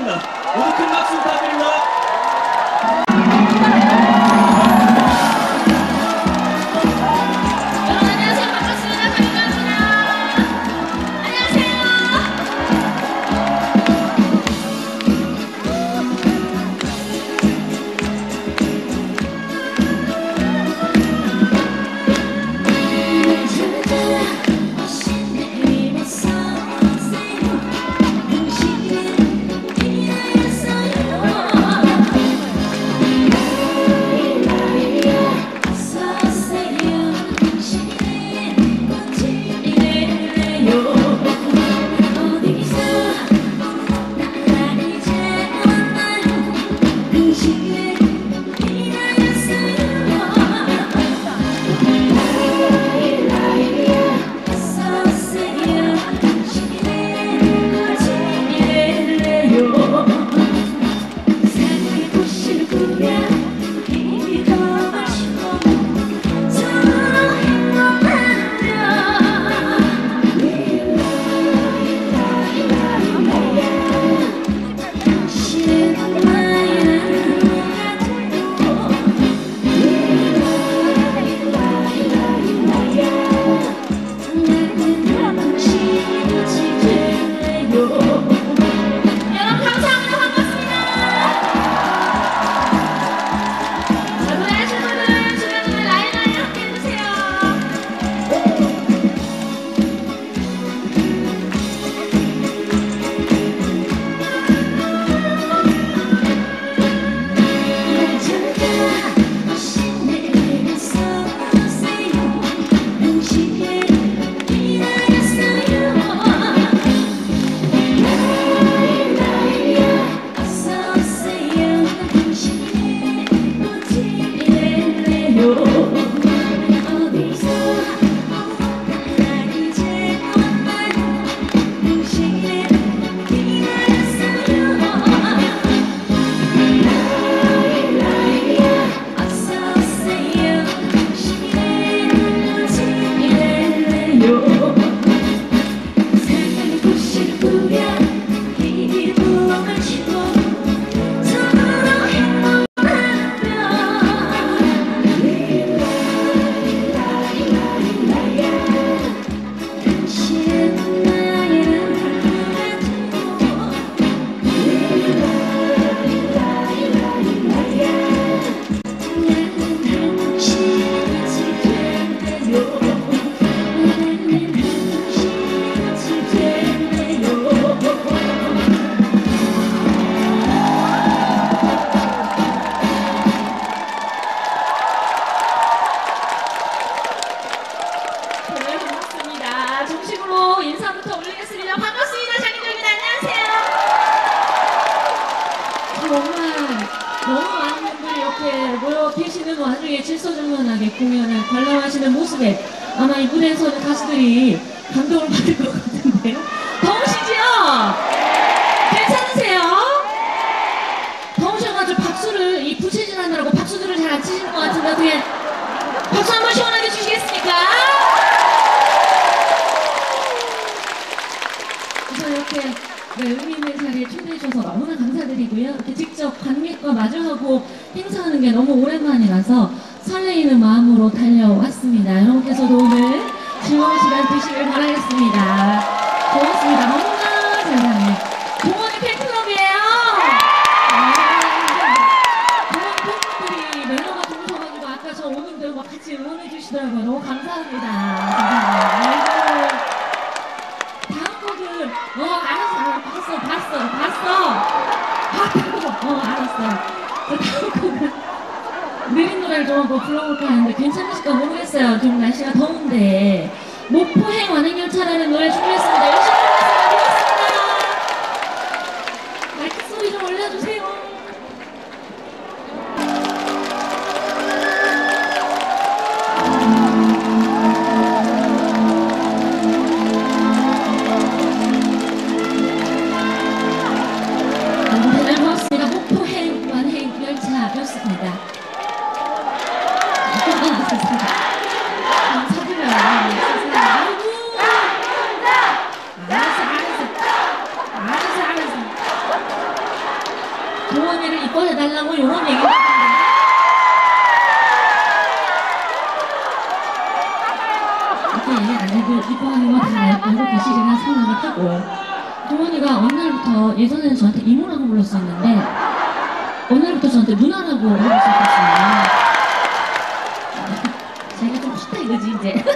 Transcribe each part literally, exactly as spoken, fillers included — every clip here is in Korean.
하겠습니다. 모두 큰 박수 부탁드립니다. 질서정연하게 공연을 관람하시는 모습에 아마 이 무대에서 는 가수들이 감동을 받을 것 같은데요. 더우시죠? 괜찮으세요? 더우셔가지고 박수를, 이 부채질 하느라고 박수들을 잘 안 치시는 것 같은데 어떻게 박수 한번 시원하게 주시겠습니까? 그래서 이렇게 네, 의미 있는 자리에 초대해 주셔서 너무나 감사드리고요. 이렇게 직접 관객과 마주하고 행사하는 게 너무 오랜만이라서 설레이는 마음으로 달려왔습니다. 여러분께서도 오늘 즐거운 시간 되시길 바라겠습니다. 고맙습니다. 너무나 잘하네. 동원이 팬클럽이에요. 동원 팬분들이 멜로가 좋으셔가지고 아까 저 오는데 막 같이 응원해 주시더라고요. 너무 감사합니다. 감사합니다. 다음 곡은 어 알았어 봤어 봤어 봤어 봤다고 어 알았어요. 다음 곡은 느린 노래를 좀 한번 불러볼까 하는데 괜찮으실까 모르겠어요. 좀 날씨가 더운데 목포행 완행열차라는 노래 준비했습니다. 열심히 들어주세요. 고맙습니다. 마이크 소리 좀 올려주세요. 잘 고맙습니다. 목포행 완행열차였습니다. 찾으면 아이고 동원이를 이뻐해달라고 이런 얘기를 했는데 이렇게 아내들 이뻐하는 거 다 알고 계시리라 생각을 하고 동원이가 어느 날부터 예전에는 저한테 이모라고 불렀었는데 어느 날부터 저한테 누나라고 부르기 시작했어요. 제가 좀 컸다 이거지 이제.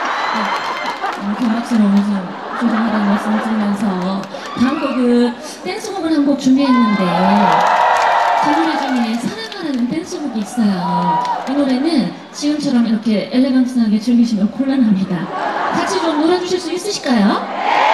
경박스러워서 죄송하다는 말씀을 드리면서 다음 곡은 댄스곡을 한 곡 준비했는데 제 노래 중에 사랑하라는 댄스곡이 있어요. 이 노래는 지금처럼 이렇게 엘레강스하게 즐기시면 곤란합니다. 같이 좀 놀아주실 수 있으실까요?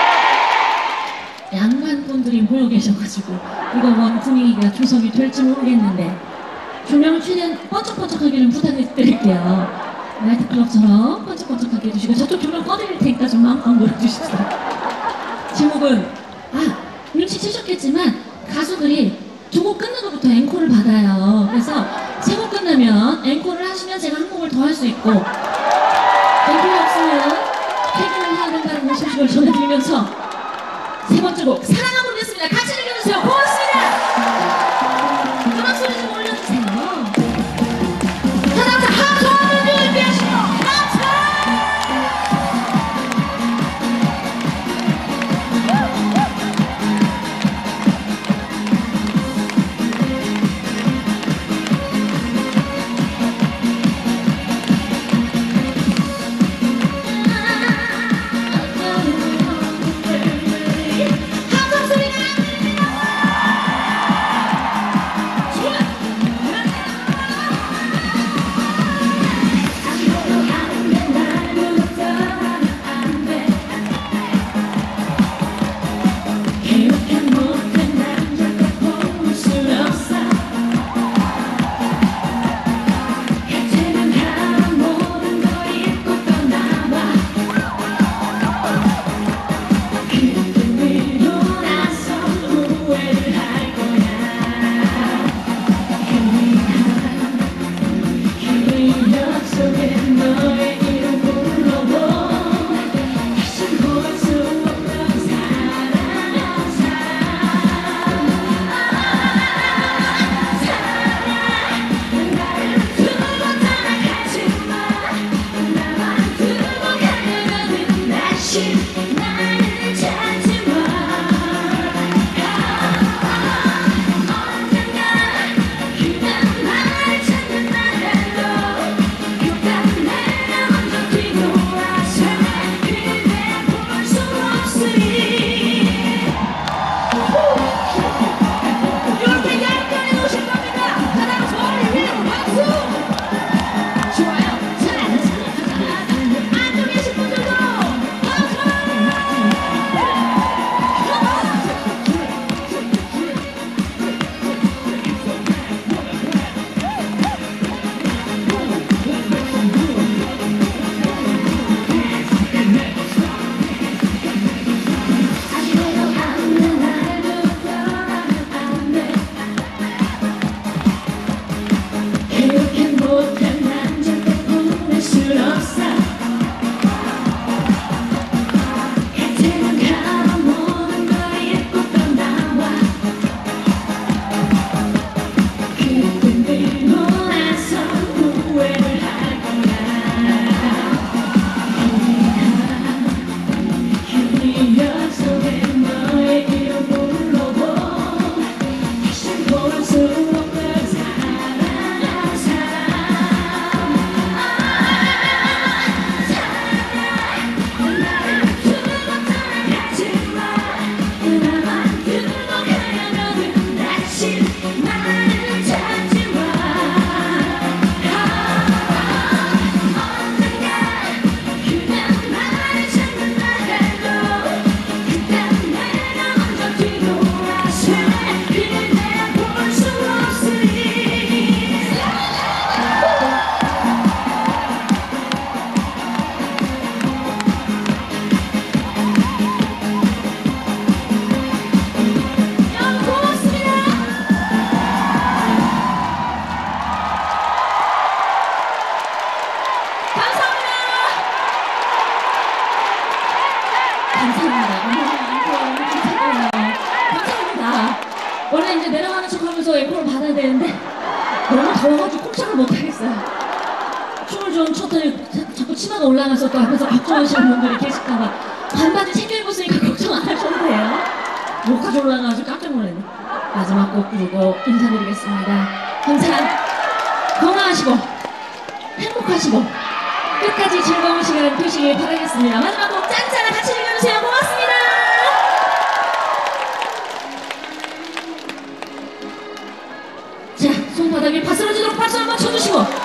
양만 분들이 모여 계셔가지고 이거 뭐 분위기가 조성이 될지 모르겠는데 조명을 최대한 번쩍번쩍하게 좀 부탁드릴게요. 나이트클럽처럼 번쩍번쩍하게 해주시고 저쪽 조명 꺼드릴 테니까 좀 마음껏 놀아주십시오. 제목은 아 눈치채셨겠지만 가수들이 두 곡 끝난 것부터 앵콜을 받아요. 그래서 세 곡 끝나면 앵콜을 하시면 제가 한 곡을 더 할 수 있고 앵콜이 없으면 퇴근을 해야 된다는 소식을 전해드리면서 세 번째 곡 사랑아 부르겠습니다. 같이 즐겨주세요. 고맙습니다. 음악 소리 좀 올려주세요. 하나부터 하트 준비하시고 하트. 함성 소리 원래 이제 내려가는 척 하면서 앵콜을 받아야 되는데 너무 더워가지고 꼼짝을 못하겠어요. 춤을 좀 췄더니 자- 자꾸 치마가 올라가서 또 앞에서 걱정하시는 분들이 계실까봐 반바지 챙겨 입었으니까 걱정 안 하셔도 돼요. 목까지 올라가가지고 깜짝 놀랐네. 마지막 곡 부르고 인사드리겠습니다. 항상 건강하시고 행복하시고 끝까지 즐거운 시간 되시길 바라겠습니다. 마지막 곡 짠짠한 같이 즐겨주세요. 고맙습니다. 자, 손바닥이 바스러지도록 박수 한번 쳐주시고